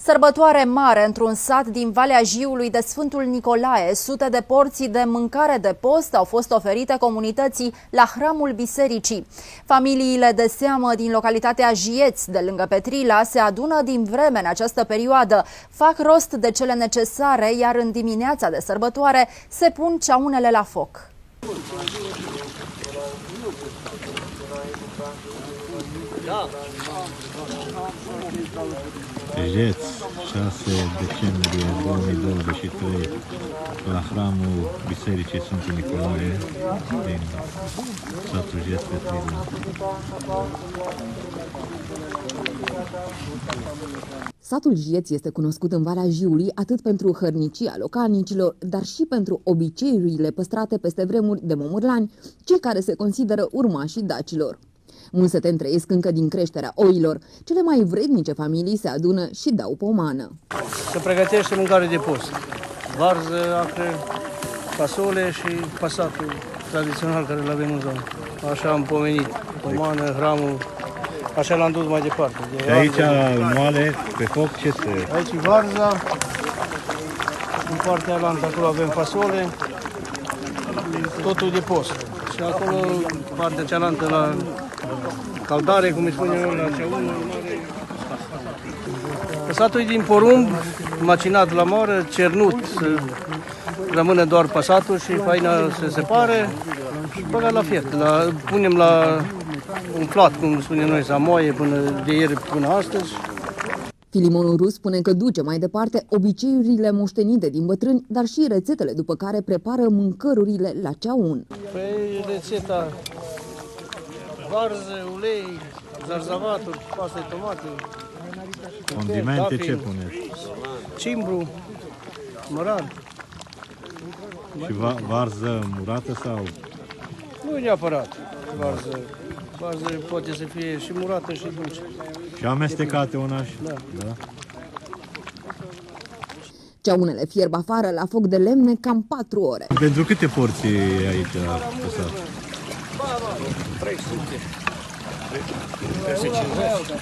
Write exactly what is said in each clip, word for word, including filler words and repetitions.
Sărbătoare mare într-un sat din Valea Jiului de Sfântul Nicolae. Sute de porții de mâncare de post au fost oferite comunității la hramul bisericii. Familiile de seamă din localitatea Jieți, de lângă Petrila, se adună din vreme în această perioadă, fac rost de cele necesare, iar în dimineața de sărbătoare se pun ceaunele la foc. Jieți, șase decembrie două mii douăzeci și trei, la hramul Bisericii Sfântul Nicolae din satul Jieți, Petrila. Satul Jieți este cunoscut în Valea Jiului atât pentru hărnicia localnicilor, dar și pentru obiceiurile păstrate peste vremuri de momârlani, cei care se consideră urmașii dacilor. Mulți săteni trăiesc încă din creșterea oilor. Cele mai vrednice familii se adună și dau pomană. Se pregătește mâncare de post. Varză, acre, fasole și pasatul tradițional care îl avem în zonă. Așa am pomenit. Pomană, hramul, așa l-am dus mai departe. De și aici, în moale, pe foc, ce se... Aici varza, în partea alaltă, acolo avem fasole, totul de post. Și acolo, partea cealaltă, la caldare, cum îi spune eu, la ceaună. Păsatul e din porumb, macinat la moară, cernut, să rămână doar păsatul și faina se separe și băgat la fiert. La, punem la umflat, cum spunem noi, să moaie până de ieri până astăzi. Filimonul Rus spune că duce mai departe obiceiurile moștenite din bătrâni, dar și rețetele după care prepară mâncărurile la ceaun. Păi rețeta varză, ulei, zarzavaturi, paste de tomate. Condimente ce puneți? Cimbru, mărar. Și va varză murată sau? Nu neapărat varză. Varză poate să fie și murată și dulce. Și amestecate una și... Da. Da. Ceaunele fierb afară la foc de lemne cam patru ore. Pentru câte porții aici pe sat? trei sute. trei sute cincizeci.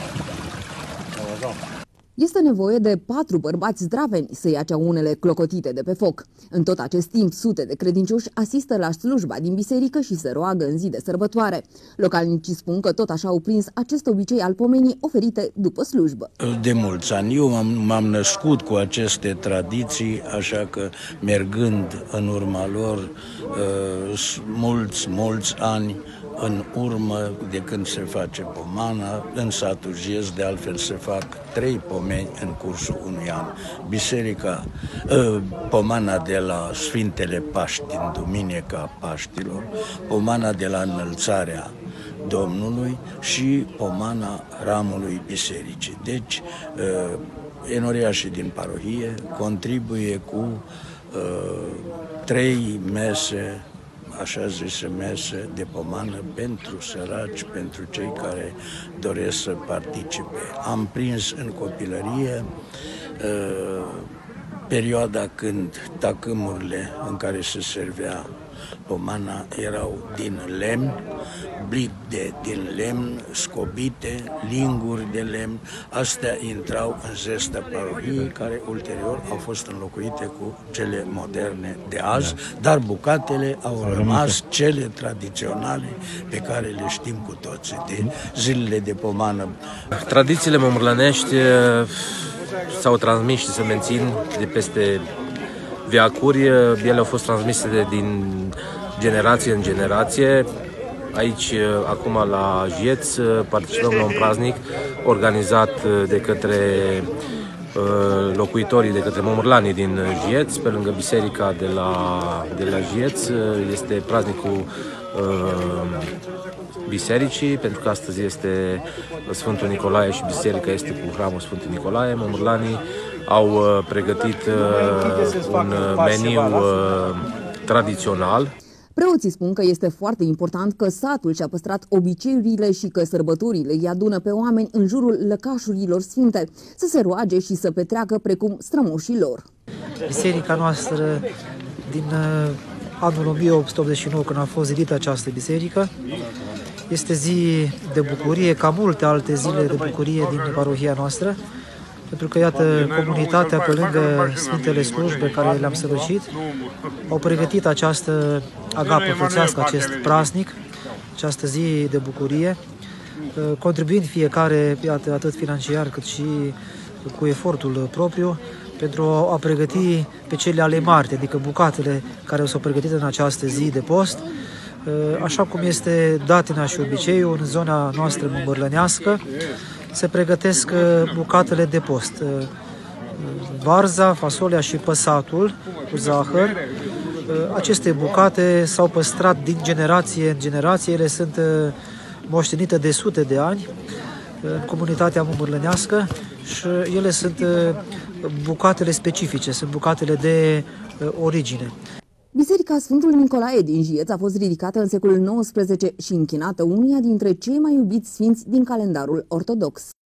Este nevoie de patru bărbați zdraveni să ia ceaunele clocotite de pe foc. În tot acest timp, sute de credincioși asistă la slujba din biserică și se roagă în zi de sărbătoare. Localnicii spun că tot așa au prins acest obicei al pomenii oferite după slujbă. De mulți ani. Eu m-am născut cu aceste tradiții, așa că mergând în urma lor uh, mulți, mulți ani în urmă de când se face pomana, în satul Jieți, de altfel se fac trei pomeni în cursul unui an. Biserica, pomana de la Sfintele Paști, din Duminica Paștilor, pomana de la Înălțarea Domnului și pomana hramului bisericii. Deci, enoriașii din parohie contribuie cu trei mese, așa zise, mese de pomană pentru săraci, pentru cei care doresc să participe. Am prins în copilărie uh, perioada când tacâmurile în care se servea pomana erau din lemn, blide din lemn, scobite, linguri de lemn. Astea intrau în zesta parohiei, care ulterior au fost înlocuite cu cele moderne de azi, dar bucatele au rămas cele tradiționale pe care le știm cu toții, de zilele de pomană. Tradițiile momârlănești s-au transmis și se mențin de peste veacuri. Ele au fost transmise de, din generație în generație. Aici, acum la Jieți, participăm la un praznic organizat de către locuitorii, de către momârlanii din Jieți, pe lângă biserica de la, de la Jieți. Este praznicul bisericii, pentru că astăzi este Sfântul Nicolae și biserica este cu hramul Sfântul Nicolae. Momârlanii au pregătit un meniu tradițional. Preoții spun că este foarte important că satul și-a păstrat obiceiurile și că sărbătorile îi adună pe oameni în jurul lăcașurilor sfinte, să se roage și să petreacă precum strămoșii lor. Biserica noastră din anul o mie opt sute optzeci și nouă, când a fost zidită această biserică, este zi de bucurie, ca multe alte zile de bucurie din parohia noastră, pentru că, iată, comunitatea, pe lângă Sfintele Slujbe care le-am săvârșit, au pregătit această agapă frățească, acest praznic, această zi de bucurie, contribuind fiecare, iată, atât financiar cât și cu efortul propriu, pentru a pregăti pe cele ale mari, adică bucatele care o s-au pregătit în această zi de post, așa cum este datina și obiceiul în zona noastră mămărlănească, se pregătesc bucatele de post. Varza, fasolea și păsatul cu zahăr. Aceste bucate s-au păstrat din generație în generație, ele sunt moștenite de sute de ani în comunitatea mămărlănească și ele sunt bucatele specifice, sunt bucatele de origine. Biserica Sfântul Nicolae din Jieț a fost ridicată în secolul nouăsprezece și închinată unuia dintre cei mai iubiți sfinți din calendarul ortodox.